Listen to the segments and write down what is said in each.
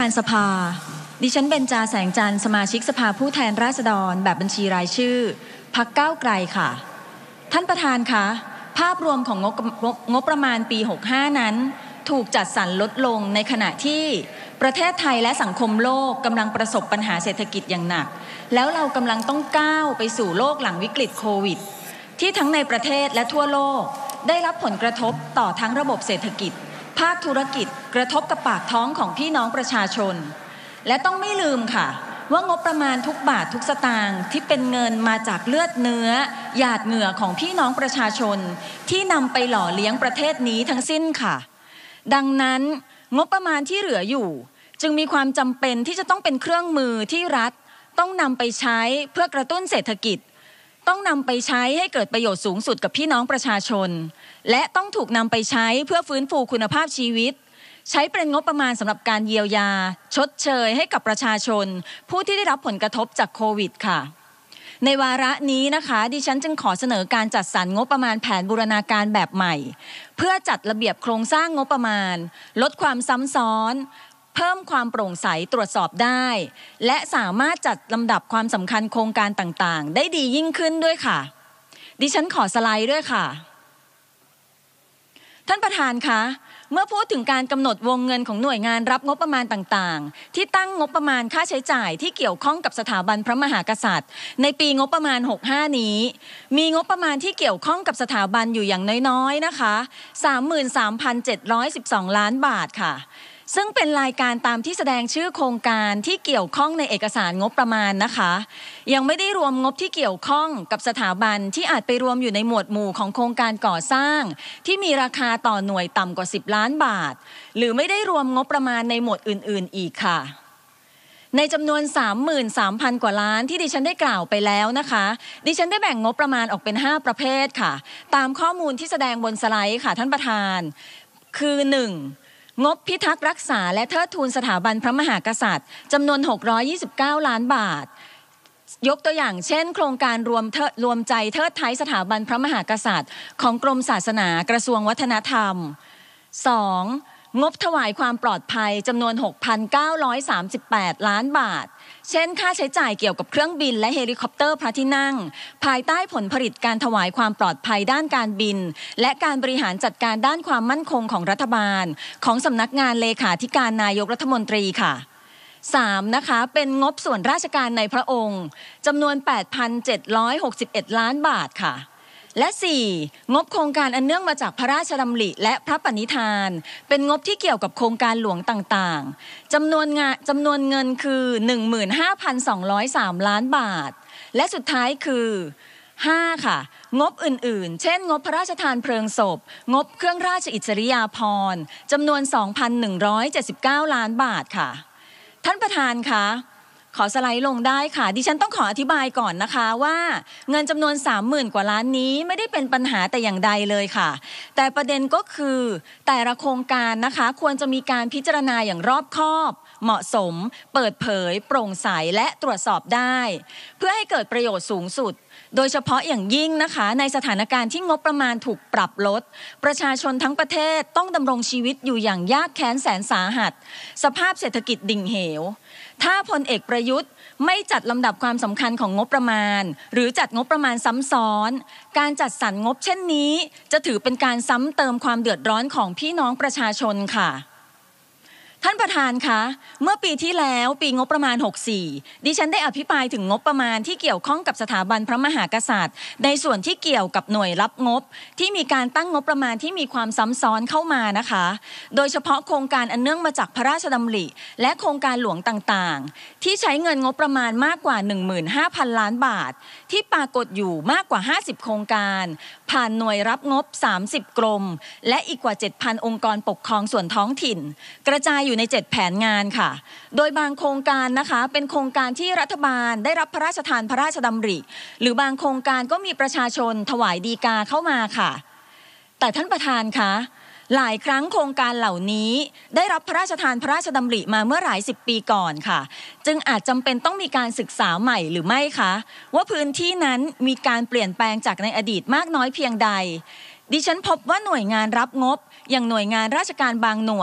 การสภาดิฉันเบญจาแสงจันทร์สมาชิกสภาผู้แทนราษฎรแบบบัญชีรายชื่อพรรคก้าวไกลค่ะท่านประธานคะภาพรวมของงบประมาณปี65นั้นถูกจัดสรรลดลงในขณะที่ประเทศไทยและสังคมโลกกำลังประสบปัญหาเศรษฐกิจอย่างหนักแล้วเรากำลังต้องก้าวไปสู่โลกหลังวิกฤตโควิดที่ทั้งในประเทศและทั่วโลกได้รับผลกระทบต่อทั้งระบบเศรษฐกิจภาคธุรกิจกระทบกับปากท้องของพี่น้องประชาชนและต้องไม่ลืมค่ะว่างบประมาณทุกบาททุกสตางค์ที่เป็นเงินมาจากเลือดเนื้อหยาดเหงื่อของพี่น้องประชาชนที่นำไปหล่อเลี้ยงประเทศนี้ทั้งสิ้นค่ะดังนั้นงบประมาณที่เหลืออยู่จึงมีความจำเป็นที่จะต้องเป็นเครื่องมือที่รัฐต้องนำไปใช้เพื่อกระตุ้นเศรษฐกิจต้องนำไปใช้ให้เกิดประโยชน์สูงสุดกับพี่น้องประชาชนและต้องถูกนำไปใช้เพื่อฟื้นฟูคุณภาพชีวิตใช้เป็นงบประมาณสำหรับการเยียวยาชดเชยให้กับประชาชนผู้ที่ได้รับผลกระทบจากโควิดค่ะในวาระนี้นะคะดิฉันจึงขอเสนอการจัดสรรงบประมาณแผนบูรณาการแบบใหม่เพื่อจัดระเบียบโครงสร้างงบประมาณลดความซ้ำซ้อนเพิ่มความโปร่งใสตรวจสอบได้และสามารถจัดลำดับความสำคัญโครงการต่างๆได้ดียิ่งขึ้นด้วยค่ะดิฉันขอสไลด์ด้วยค่ะท่านประธานคะเมื่อพูดถึงการกำหนดวงเงินของหน่วยงานรับงบประมาณต่างๆที่ตั้งงบประมาณค่าใช้จ่ายที่เกี่ยวข้องกับสถาบันพระมหากษัตริย์ในปีงบประมาณ65นี้มีงบประมาณที่เกี่ยวข้องกับสถาบันอยู่อย่างน้อยๆนะคะ 33,712 ล้านบาทค่ะซึ่งเป็นรายการตามที่แสดงชื่อโครงการที่เกี่ยวข้องในเอกสารงบประมาณนะคะยังไม่ได้รวมงบที่เกี่ยวข้องกับสถาบันที่อาจไปรวมอยู่ในหมวดหมู่ของโครงการก่อสร้างที่มีราคาต่อหน่วยต่ำกว่า10ล้านบาทหรือไม่ได้รวมงบประมาณในหมวดอื่นๆอีกค่ะในจำนวน 33,000 กว่าล้านที่ดิฉันได้กล่าวไปแล้วนะคะดิฉันได้แบ่งงบประมาณออกเป็น5ประเภทค่ะตามข้อมูลที่แสดงบนสไลด์ค่ะท่านประธานคือ 1งบพิทักษ์รักษาและเทิดทูนสถาบันพระมหากษัตริย์จำนวน629ล้านบาทยกตัวอย่างเช่นโครงการรวมใจเทิดไทยสถาบันพระมหากษัตริย์ของกรมศาสนากระทรวงวัฒนธรรม 2. งบถวายความปลอดภัยจำนวน 6,938 ล้านบาทเช่นค่าใช้จ่ายเกี่ยวกับเครื่องบินและเฮลิคอปเตอร์พระที่นั่งภายใต้ผลผลิตการถวายความปลอดภัยด้านการบินและการบริหารจัดการด้านความมั่นคงของรัฐบาลของสำนักงานเลขาธิการนายกรัฐมนตรีค่ะ 3. นะคะเป็นงบส่วนราชการในพระองค์จำนวน 8,761 ล้านบาทค่ะและ 4. งบโครงการอันเนื่องมาจากพระราชดำริและพระปณิธานเป็นงบที่เกี่ยวกับโครงการหลวงต่างๆจำนวนเงินคือ 15,203 ล้านบาทและสุดท้ายคือ 5. ค่ะงบอื่นๆเช่นงบพระราชทานเพลิงศพงบเครื่องราชอิสริยาภรณ์จำนวน 2,179 ล้านบาทค่ะท่านประธานคะขอสไลด์ลงได้ค่ะดิฉันต้องขออธิบายก่อนนะคะว่าเงินจำนวน 30,000 กว่าล้านนี้ไม่ได้เป็นปัญหาแต่อย่างใดเลยค่ะแต่ประเด็นก็คือแต่ละโครงการนะคะควรจะมีการพิจารณาอย่างรอบคอบเหมาะสมเปิดเผยโปร่งใสและตรวจสอบได้เพื่อให้เกิดประโยชน์สูงสุดโดยเฉพาะอย่างยิ่งนะคะในสถานการณ์ที่งบประมาณถูกปรับลดประชาชนทั้งประเทศต้องดำรงชีวิตอยู่อย่างยากแค้นแสนสาหัสสภาพเศรษฐกิจดิ่งเหวถ้าพลเอกประยุทธ์ไม่จัดลำดับความสำคัญของงบประมาณหรือจัดงบประมาณซ้ำซ้อนการจัดสรรงบเช่นนี้จะถือเป็นการซ้ำเติมความเดือดร้อนของพี่น้องประชาชนค่ะท่านประธานคะเมื่อปีที่แล้วปีงบประมาณ64ดิฉันได้อภิปรายถึงงบประมาณที่เกี่ยวข้องกับสถาบันพระมหากษัตริย์ในส่วนที่เกี่ยวกับหน่วยรับงบที่มีการตั้งงบประมาณที่มีความซ้ำซ้อนเข้ามานะคะโดยเฉพาะโครงการอันเนื่องมาจากพระราชดำริและโครงการหลวงต่างๆที่ใช้เงินงบประมาณมากกว่า 15,000 ล้านบาทที่ปรากฏอยู่มากกว่า50โครงการผ่านหน่วยรับงบ30กรมและอีกกว่า 7,000 องค์กรปกครองส่วนท้องถิ่นกระจายอยู่ใน7แผนงานค่ะโดยบางโครงการนะคะเป็นโครงการที่รัฐบาลได้รับพระราชทานพระราชดำริหรือบางโครงการก็มีประชาชนถวายฎีกาเข้ามาค่ะแต่ท่านประธานคะหลายครั้งโครงการเหล่านี้ได้รับพระราชทานพระราชดำริมาเมื่อหลาย10ปีก่อนค่ะจึงอาจจำเป็นต้องมีการศึกษาใหม่หรือไม่คะว่าพื้นที่นั้นมีการเปลี่ยนแปลงจากในอดีตมากน้อยเพียงใดดิฉันพบว่าหน่วยงานรับงบอย่างหน่วยงานราชการบางหน่วย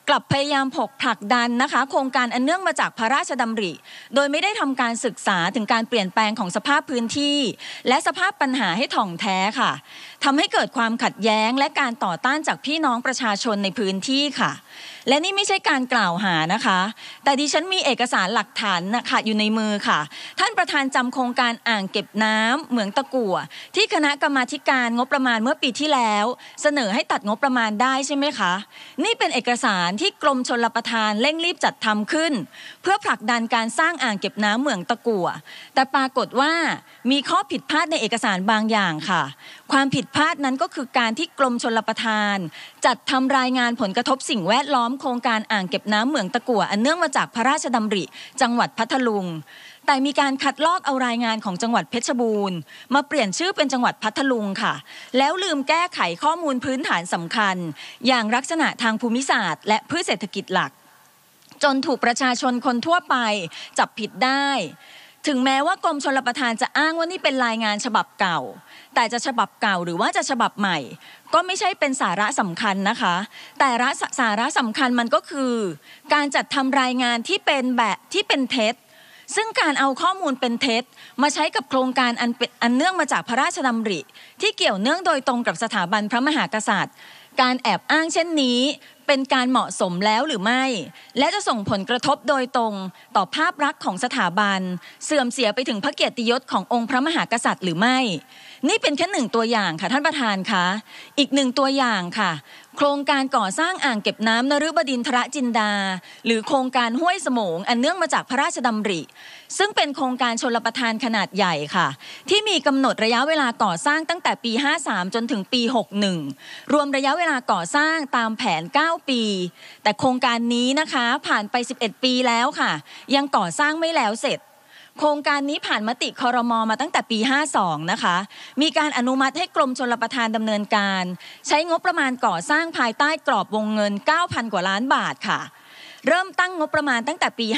กลับพยายามผลักดันนะคะโครงการอันเนื่องมาจากพระราชดำริโดยไม่ได้ทำการศึกษาถึงการเปลี่ยนแปลงของสภาพพื้นที่และสภาพปัญหาให้ถ่องแท้ค่ะทำให้เกิดความขัดแย้งและการต่อต้านจากพี่น้องประชาชนในพื้นที่ค่ะและนี่ไม่ใช่การกล่าวหานะคะแต่ดิฉันมีเอกสารหลักฐานนะคะอยู่ในมือค่ะท่านประธานจำโครงการอ่างเก็บน้ำเหมืองตะกั่วที่คณะกรรมาธิการงบประมาณเมื่อปีที่แล้วเสนอให้ตัดงบประมาณได้ใช่ไหมคะนี่เป็นเอกสารที่กรมชลประทานเร่งรีบจัดทำขึ้นเพื่อผลักดันการสร้างอ่างเก็บน้ำเหมืองตะกั่วแต่ปรากฏว่ามีข้อผิดพลาดในเอกสารบางอย่างค่ะความผิดพลาดนั้นก็คือการที่กรมชลประทานจัดทำรายงานผลกระทบสิ่งแวดล้อมโครงการอ่างเก็บน้ำเหมืองตะกั่วอันเนื่องมาจากพระราชดำริจังหวัดพัทลุงแต่มีการคัดลอกเอารายงานของจังหวัดเพชรบูรณ์มาเปลี่ยนชื่อเป็นจังหวัดพัทลุงค่ะแล้วลืมแก้ไขข้อมูลพื้นฐานสำคัญอย่างลักษณะทางภูมิศาสตร์และพืชเศรษฐกิจหลักจนถูกประชาชนคนทั่วไปจับผิดได้ถึงแม้ว่ากรมชลประทานจะอ้างว่านี่เป็นรายงานฉบับเก่าแต่จะฉบับเก่าหรือว่าจะฉบับใหม่ก็ไม่ใช่เป็นสาระสำคัญนะคะแต่สาระสำคัญมันก็คือการจัดทำรายงานที่เป็นเท็จซึ่งการเอาข้อมูลเป็นเท็จมาใช้กับโครงการอันเนื่องมาจากพระราชดำริที่เกี่ยวเนื่องโดยตรงกับสถาบันพระมหากษัตริย์การแอบอ้างเช่นนี้เป็นการเหมาะสมแล้วหรือไม่และจะส่งผลกระทบโดยตรงต่อภาพลักษณ์ของสถาบันเสื่อมเสียไปถึงพระเกียรติยศขององค์พระมหากษัตริย์หรือไม่นี่เป็นแค่หนึ่งตัวอย่างค่ะท่านประธานคะอีกหนึ่งตัวอย่างค่ะโครงการก่อสร้างอ่างเก็บน้ำนฤบดินทรจินดาหรือโครงการห้วยสมงอันเนื่องมาจากพระราชดำริซึ่งเป็นโครงการชลประทานขนาดใหญ่ค่ะที่มีกำหนดระยะเวลาก่อสร้างตั้งแต่ปี53จนถึงปี61รวมระยะเวลาก่อสร้างตามแผน9ปีแต่โครงการนี้นะคะผ่านไป11ปีแล้วค่ะยังก่อสร้างไม่แล้วเสร็จโครงการนี้ผ่านมติครม.มาตั้งแต่ปี52นะคะมีการอนุมัติให้กรมชลประทานดำเนินการใช้งบประมาณก่อสร้างภายใต้กรอบวงเงิน 9,000 กว่าล้านบาทค่ะเริ่มตั้งงบประมาณตั้งแต่ปี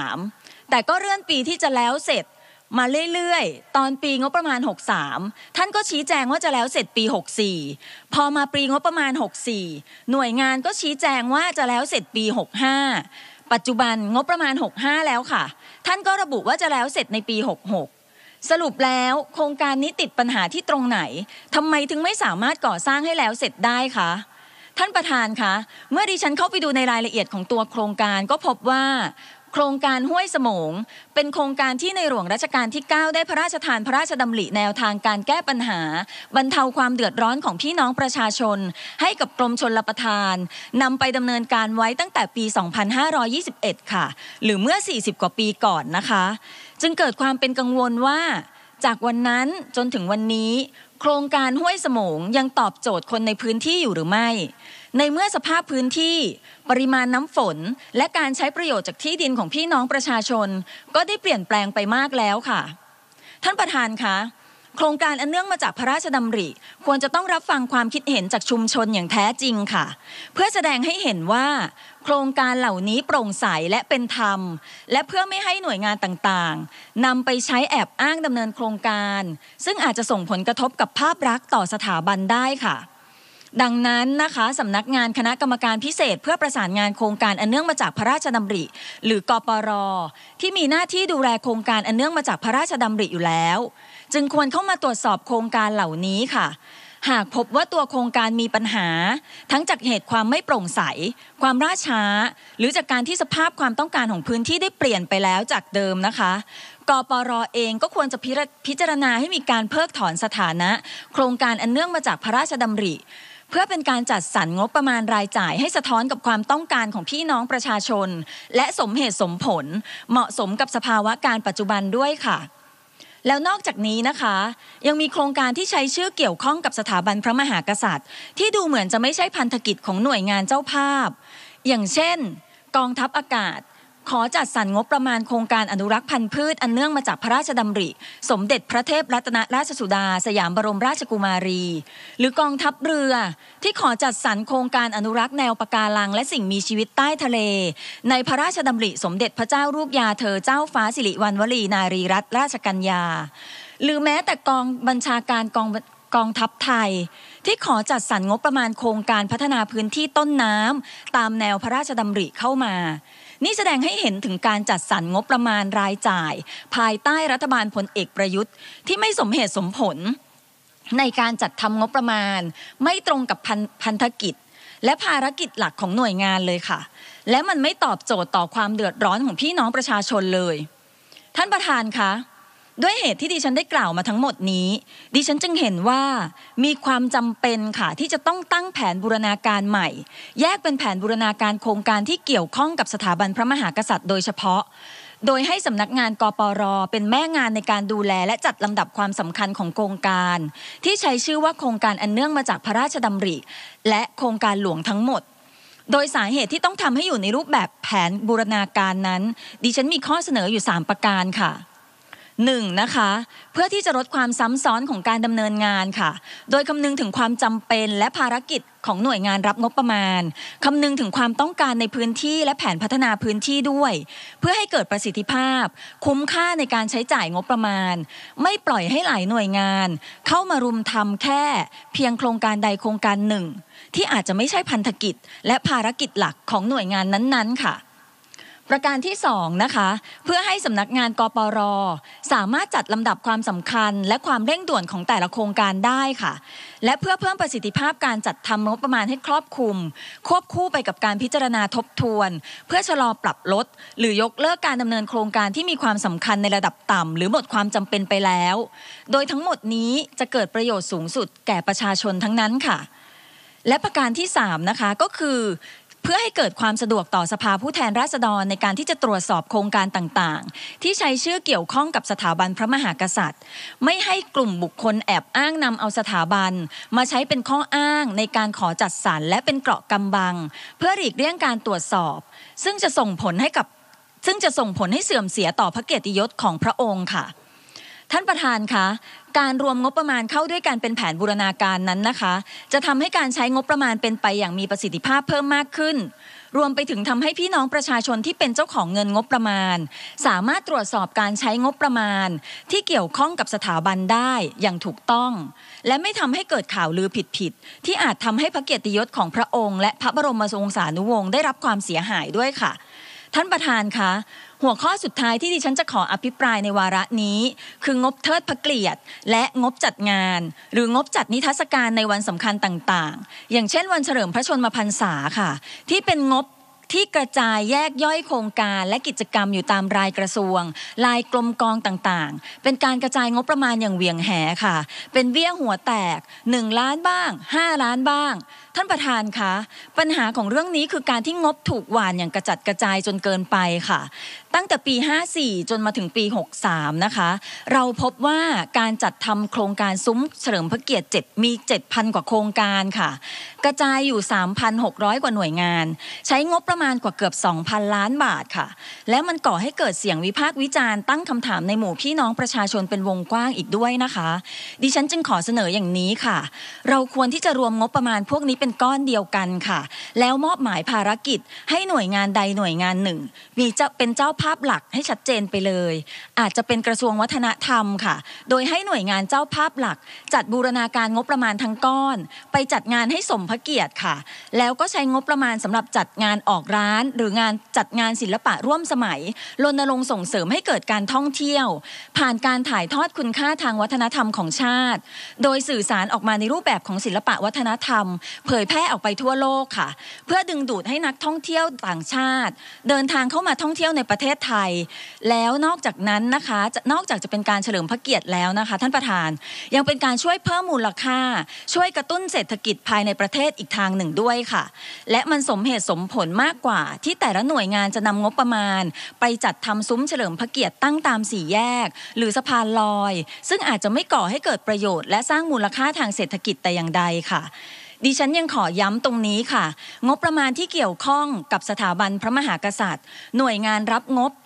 53แต่ก็เลื่อนปีที่จะแล้วเสร็จมาเรื่อยๆตอนปีงบประมาณ63ท่านก็ชี้แจงว่าจะแล้วเสร็จปี64พอมาปีงบประมาณ64หน่วยงานก็ชี้แจงว่าจะแล้วเสร็จปี65ปัจจุบันงบประมาณ65แล้วค่ะท่านก็ระบุว่าจะแล้วเสร็จในปี66สรุปแล้วโครงการนี้ติดปัญหาที่ตรงไหนทำไมถึงไม่สามารถก่อสร้างให้แล้วเสร็จได้คะท่านประธานคะเมื่อดิฉันเข้าไปดูในรายละเอียดของตัวโครงการก็พบว่าโครงการห้วยสมงเป็นโครงการที่ในหลวงรัชกาลที่9ได้พระราชทานพระราชดำริแนวทางการแก้ปัญหาบรรเทาความเดือดร้อนของพี่น้องประชาชนให้กับกรมชลประทานนำไปดำเนินการไว้ตั้งแต่ปี2521ค่ะหรือเมื่อ40กว่าปีก่อนนะคะจึงเกิดความเป็นกังวลว่าจากวันนั้นจนถึงวันนี้โครงการห้วยสมงยังตอบโจทย์คนในพื้นที่อยู่หรือไม่ในเมื่อสภาพพื้นที่ปริมาณน้ำฝนและการใช้ประโยชน์จากที่ดินของพี่น้องประชาชนก็ได้เปลี่ยนแปลงไปมากแล้วค่ะท่านประธานคะโครงการอันเนื่องมาจากพระราชดำริควรจะต้องรับฟังความคิดเห็นจากชุมชนอย่างแท้จริงค่ะเพื่อแสดงให้เห็นว่าโครงการเหล่านี้โปร่งใสและเป็นธรรมและเพื่อไม่ให้หน่วยงานต่างๆนำไปใช้แอบอ้างดำเนินโครงการซึ่งอาจจะส่งผลกระทบกับภาพลักษณ์ต่อสถาบันได้ค่ะดังนั้นนะคะสำนักงานคณะกรรมการพิเศษเพื่อประสานงานโครงการอันเนื่องมาจากพระราชดำริหรือกปร.ที่มีหน้าที่ดูแลโครงการอันเนื่องมาจากพระราชดำริอยู่แล้วจึงควรเข้ามาตรวจสอบโครงการเหล่านี้ค่ะหากพบว่าตัวโครงการมีปัญหาทั้งจากเหตุความไม่โปร่งใสความล่าช้าหรือจากการที่สภาพความต้องการของพื้นที่ได้เปลี่ยนไปแล้วจากเดิมนะคะกปร.เองก็ควรจะพิจารณาให้มีการเพิกถอนสถานะโครงการอันเนื่องมาจากพระราชดำริเพื่อเป็นการจัดสรรงบประมาณรายจ่ายให้สะท้อนกับความต้องการของพี่น้องประชาชนและสมเหตุสมผลเหมาะสมกับสภาวะการปัจจุบันด้วยค่ะแล้วนอกจากนี้นะคะยังมีโครงการที่ใช้ชื่อเกี่ยวข้องกับสถาบันพระมหากษัตริย์ที่ดูเหมือนจะไม่ใช่พันธกิจของหน่วยงานเจ้าภาพอย่างเช่นกองทัพอากาศขอจัดสรรงบประมาณโครงการอนุรักษ์พันธุ์พืชอันเนื่องมาจากพระราชดำริสมเด็จพระเทพรัตนราชสุดาสยามบรมราชกุมารีหรือกองทัพเรือที่ขอจัดสรรโครงการอนุรักษ์แนวปะการังและสิ่งมีชีวิตใต้ทะเลในพระราชดำริสมเด็จพระเจ้ารูปยาเธอเจ้าฟ้าสิริวัณวลีนารีรัตนราชกัญญาหรือแม้แต่กองบัญชาการกองทัพไทยที่ขอจัดสรรงบประมาณโครงการพัฒนาพื้นที่ต้นน้ำตามแนวพระราชดำริเข้ามานี่แสดงให้เห็นถึงการจัดสรรงบประมาณรายจ่ายภายใต้รัฐบาลพลเอกประยุทธ์ที่ไม่สมเหตุสมผลในการจัดทำงบประมาณไม่ตรงกับพันธกิจและภารกิจหลักของหน่วยงานเลยค่ะและมันไม่ตอบโจทย์ต่อความเดือดร้อนของพี่น้องประชาชนเลยท่านประธานคะด้วยเหตุที่ดิฉันได้กล่าวมาทั้งหมดนี้ดิฉันจึงเห็นว่ามีความจำเป็นค่ะที่จะต้องตั้งแผนบูรณาการใหม่แยกเป็นแผนบูรณาการโครงการที่เกี่ยวข้องกับสถาบันพระมหากษัตริย์โดยเฉพาะโดยให้สำนักงานกปร.เป็นแม่งานในการดูแลและจัดลำดับความสำคัญของโครงการที่ใช้ชื่อว่าโครงการอันเนื่องมาจากพระราชดำริและโครงการหลวงทั้งหมดโดยสาเหตุที่ต้องทำให้อยู่ในรูปแบบแผนบูรณาการนั้นดิฉันมีข้อเสนออยู่3ประการค่ะ1นะคะเพื่อที่จะลดความซ้ำซ้อนของการดำเนินงานค่ะโดยคำนึงถึงความจำเป็นและภารกิจของหน่วยงานรับงบประมาณคำนึงถึงความต้องการในพื้นที่และแผนพัฒนาพื้นที่ด้วยเพื่อให้เกิดประสิทธิภาพคุ้มค่าในการใช้จ่ายงบประมาณไม่ปล่อยให้หลายหน่วยงานเข้ามารุมทำแค่เพียงโครงการใดโครงการหนึ่งที่อาจจะไม่ใช่พันธกิจและภารกิจหลักของหน่วยงานนั้นๆค่ะประการที่2นะคะเพื่อให้สำนักงานกปร.สามารถจัดลำดับความสำคัญและความเร่งด่วนของแต่ละโครงการได้ค่ะและเพื่อเพิ่มประสิทธิภาพการจัดทำงบประมาณให้ครอบคลุมควบคู่ไปกับการพิจารณาทบทวนเพื่อชะลอปรับลดหรือยกเลิกการดำเนินโครงการที่มีความสำคัญในระดับต่ำหรือหมดความจำเป็นไปแล้วโดยทั้งหมดนี้จะเกิดประโยชน์สูงสุดแก่ประชาชนทั้งนั้นค่ะและประการที่3นะคะก็คือเพื่อให้เกิดความสะดวกต่อสภาผู้แทนราษฎรในการที่จะตรวจสอบโครงการต่างๆที่ใช้ชื่อเกี่ยวข้องกับสถาบันพระมหากษัตริย์ไม่ให้กลุ่มบุคคลแอบอ้างนำเอาสถาบันมาใช้เป็นข้ออ้างในการขอจัดสรรและเป็นเกราะกำบังเพื่อหลีกเลี่ยงการตรวจสอบซึ่งจะส่งผลให้เสื่อมเสียต่อพระเกียรติยศของพระองค์ค่ะท่านประธานคะการรวมงบประมาณเข้าด้วยกันเป็นแผนบูรณาการนั้นนะคะจะทำให้การใช้งบประมาณเป็นไปอย่างมีประสิทธิภาพเพิ่มมากขึ้นรวมไปถึงทำให้พี่น้องประชาชนที่เป็นเจ้าของเงินงบประมาณสามารถตรวจสอบการใช้งบประมาณที่เกี่ยวข้องกับสถาบันได้อย่างถูกต้องและไม่ทำให้เกิดข่าวลือผิดๆที่อาจทำให้พระเกียรติยศของพระองค์และพระบรมวงศานุวงศ์ได้รับความเสียหายด้วยค่ะท่านประธานคะหัวข้อสุดท้ายที่ดิฉันจะขออภิปรายในวาระนี้คืองบเทิดพระเกียรติและงบจัดงานหรืองบจัดนิทรรศการในวันสำคัญต่างๆอย่างเช่นวันเฉลิมพระชนมพรรษาค่ะที่เป็นงบที่กระจายแยกย่อยโครงการและกิจกรรมอยู่ตามรายกระทรวงลายกลมกองต่างๆเป็นการกระจายงบประมาณอย่างเหวี่ยงแหค่ะเป็นเบี้ยหัวแตก1 ล้านบ้าง5 ล้านบ้างท่านประธานคะปัญหาของเรื่องนี้คือการที่งบถูกหว่านอย่างกระจัดกระจายจนเกินไปค่ะตั้งแต่ปี54จนมาถึงปี63นะคะเราพบว่าการจัดทำโครงการซุ้มเฉลิมพระเกียรติมี 7,000 กว่าโครงการค่ะกระจายอยู่ 3,600 กว่าหน่วยงานใช้งบประมาณกว่าเกือบ 2,000 ล้านบาทค่ะและมันก่อให้เกิดเสียงวิพากษ์วิจารณ์ตั้งคำถามในหมู่พี่น้องประชาชนเป็นวงกว้างอีกด้วยนะคะดิฉันจึงขอเสนออย่างนี้ค่ะเราควรที่จะรวมงบประมาณพวกนี้เป็นก้อนเดียวกันค่ะแล้วมอบหมายภารกิจให้หน่วยงานใดหน่วยงานหนึ่งเป็นเจ้าภาพหลักให้ชัดเจนไปเลยอาจจะเป็นกระทรวงวัฒนธรรมค่ะโดยให้หน่วยงานเจ้าภาพหลักจัดบูรณาการงบประมาณทั้งก้อนไปจัดงานให้สมพระเกียรติค่ะแล้วก็ใช้งบประมาณสำหรับจัดงานออกร้านหรืองานจัดงานศิลปะร่วมสมัยรณรงค์ส่งเสริมให้เกิดการท่องเที่ยวผ่านการถ่ายทอดคุณค่าทางวัฒนธรรมของชาติโดยสื่อสารออกมาในรูปแบบของศิลปะวัฒนธรรมเผยแพร่ออกไปทั่วโลกค่ะเพื่อดึงดูดให้นักท่องเที่ยวต่างชาติเดินทางเข้ามาท่องเที่ยวในประเทศไทยแล้วนอกจากนั้นนะคะนอกจากจะเป็นการเฉลิมพระเกียรติแล้วนะคะท่านประธานยังเป็นการช่วยเพิ่มมูลค่าช่วยกระตุ้นเศรษฐกิจภายในประเทศอีกทางหนึ่งด้วยค่ะและมันสมเหตุสมผลมากกว่าที่แต่ละหน่วยงานจะนำงบประมาณไปจัดทำซุ้มเฉลิมพระเกียรติตั้งตาม4 แยกหรือสะพานลอยซึ่งอาจจะไม่ก่อให้เกิดประโยชน์และสร้างมูลค่าทางเศรษฐกิจแต่อย่างใดค่ะดิฉันยังขอย้ำตรงนี้ค่ะงบประมาณที่เกี่ยวข้องกับสถาบันพระมหากษัตริย์หน่วยงานรับงบ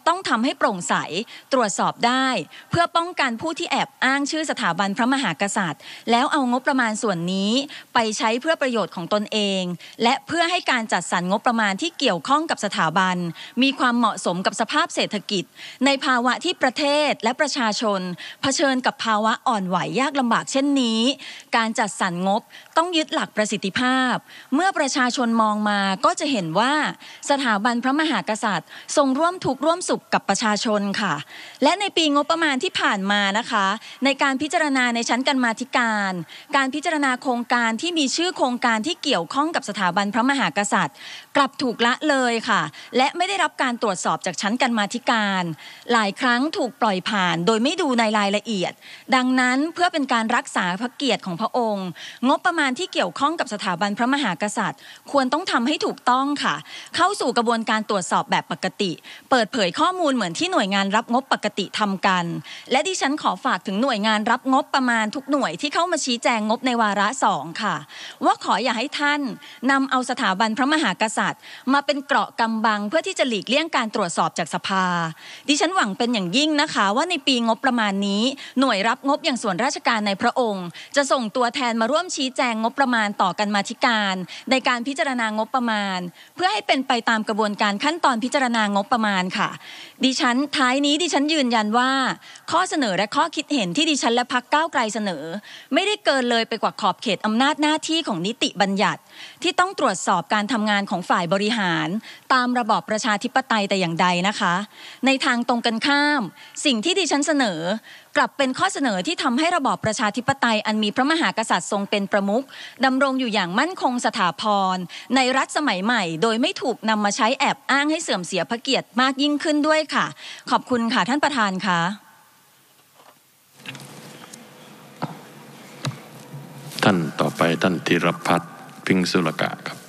ต้องทำให้โปร่งใสตรวจสอบได้เพื่อป้องกันผู้ที่แอบอ้างชื่อสถาบันพระมหากษัตริย์แล้วเอางบประมาณส่วนนี้ไปใช้เพื่อประโยชน์ของตนเองและเพื่อให้การจัดสรรงบประมาณที่เกี่ยวข้องกับสถาบันมีความเหมาะสมกับสภาพเศรษฐกิจในภาวะที่ประเทศและประชาชนเผชิญกับภาวะอ่อนไหวยากลำบากเช่นนี้การจัดสรรงบต้องยึดหลักประสิทธิภาพเมื่อประชาชนมองมาก็จะเห็นว่าสถาบันพระมหากษัตริย์ทรงร่วมทุกข์ร่วมสุขกับประชาชนค่ะและในปีงบประมาณที่ผ่านมานะคะในการพิจารณาในชั้นกรรมาธิการพิจารณาโครงการที่มีชื่อโครงการที่เกี่ยวข้องกับสถาบันพระมหากษัตริย์กลับถูกละเลยค่ะและไม่ได้รับการตรวจสอบจากชั้นกรรมาธิการหลายครั้งถูกปล่อยผ่านโดยไม่ดูในรายละเอียดดังนั้นเพื่อเป็นการรักษาพระเกียรติของพระองค์งบประมาณที่เกี่ยวข้องกับสถาบันพระมหากษัตริย์ควรต้องทำให้ถูกต้องค่ะเข้าสู่กระบวนการตรวจสอบแบบปกติเปิดเผยข้อมูลเหมือนที่หน่วยงานรับงบปกติทำกันและดิฉันขอฝากถึงหน่วยงานรับงบประมาณทุกหน่วยที่เข้ามาชี้แจงงบในวาระ2ค่ะว่าขออย่าให้ท่านนำเอาสถาบันพระมหากษัตริย์มาเป็นเกราะกำบังเพื่อที่จะหลีกเลี่ยงการตรวจสอบจากสภาดิฉันหวังเป็นอย่างยิ่งนะคะว่าในปีงบประมาณนี้หน่วยรับงบอย่างส่วนราชการในพระองค์จะส่งตัวแทนมาร่วมชี้แจงงบประมาณต่อกันมาธิการในการพิจารณางบประมาณเพื่อให้เป็นไปตามกระบวนการขั้นตอนพิจารณางบประมาณค่ะท้ายนี้ดิฉันยืนยันว่าข้อเสนอและข้อคิดเห็นที่ดิฉันและพรรคก้าวไกลเสนอไม่ได้เกินเลยไปกว่าขอบเขตอำนาจหน้าที่ของนิติบัญญัติที่ต้องตรวจสอบการทำงานของฝ่ายบริหารตามระบอบประชาธิปไตยแต่อย่างใดนะคะในทางตรงกันข้ามสิ่งที่ดิฉันเสนอกลับเป็นข้อเสนอที่ทำให้ระบอบประชาธิปไตยอันมีพระมหากษัตริย์ทรงเป็นประมุขดำรงอยู่อย่างมั่นคงสถาพรในรัฐสมัยใหม่โดยไม่ถูกนำมาใช้แอบอ้างให้เสื่อมเสียพระเกียรติมากยิ่งขึ้นด้วยค่ะขอบคุณค่ะท่านประธานค่ะท่านต่อไปท่านธีรพัฒน์ พิงสุรกะครับ